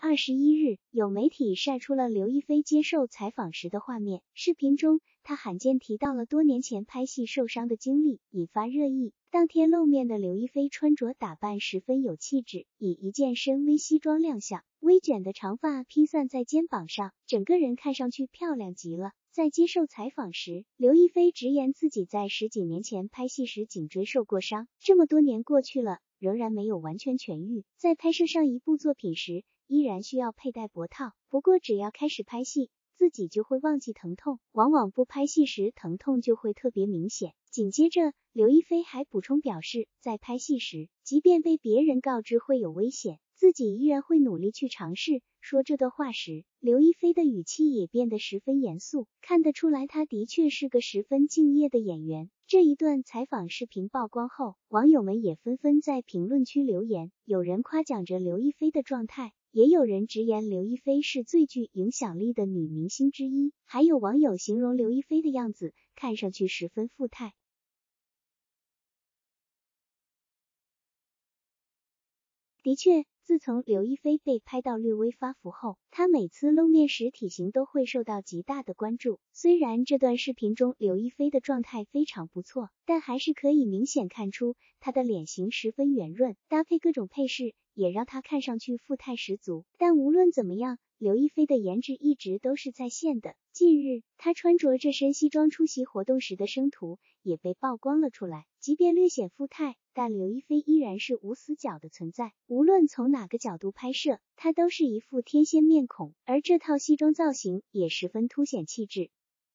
21日，有媒体晒出了刘亦菲接受采访时的画面。视频中，她罕见提到了多年前拍戏受伤的经历，引发热议。当天露面的刘亦菲穿着打扮十分有气质，以一件深 V 西装亮相，微卷的长发披散在肩膀上，整个人看上去漂亮极了。在接受采访时，刘亦菲直言自己在10几年前拍戏时颈椎受过伤，这么多年过去了，仍然没有完全痊愈。在拍摄上一部作品时，依然需要佩戴脖套，不过只要开始拍戏，自己就会忘记疼痛，往往不拍戏时疼痛就会特别明显。紧接着，刘亦菲还补充表示，在拍戏时，即便被别人告知会有危险，自己依然会努力去尝试。说这段话时，刘亦菲的语气也变得十分严肃，看得出来她的确是个十分敬业的演员。这一段采访视频曝光后，网友们也纷纷在评论区留言，有人夸奖着刘亦菲的状态，也有人直言刘亦菲是最具影响力的女明星之一，还有网友形容刘亦菲的样子看上去十分富态。的确，自从刘亦菲被拍到略微发福后，她每次露面时体型都会受到极大的关注。虽然这段视频中刘亦菲的状态非常不错，但还是可以明显看出她的脸型十分圆润，搭配各种配饰，也让她看上去富态十足。但无论怎么样，刘亦菲的颜值一直都是在线的。近日，她穿着这身西装出席活动时的生图也被曝光了出来。即便略显富态，但刘亦菲依然是无死角的存在，无论从哪个角度拍摄，她都是一副天仙面孔，而这套西装造型也十分凸显气质。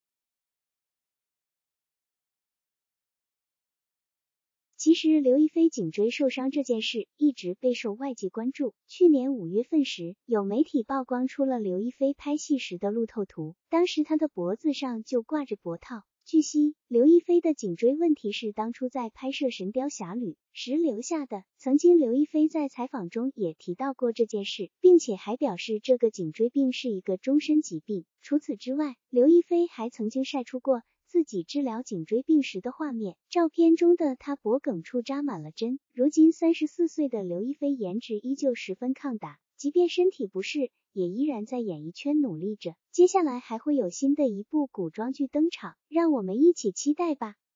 其实刘亦菲颈椎受伤这件事一直备受外界关注。去年5月份时，有媒体曝光出了刘亦菲拍戏时的路透图，当时她的脖子上就挂着脖套。据悉，刘亦菲的颈椎问题是当初在拍摄《神雕侠侣》时留下的。曾经刘亦菲在采访中也提到过这件事，并且还表示这个颈椎病是一个终身疾病。除此之外，刘亦菲还曾经晒出过自己治疗颈椎病时的画面，照片中的她脖梗处扎满了针。如今34岁的刘亦菲颜值依旧十分抗打，即便身体不适，也依然在演艺圈努力着。接下来还会有新的一部古装剧登场，让我们一起期待吧。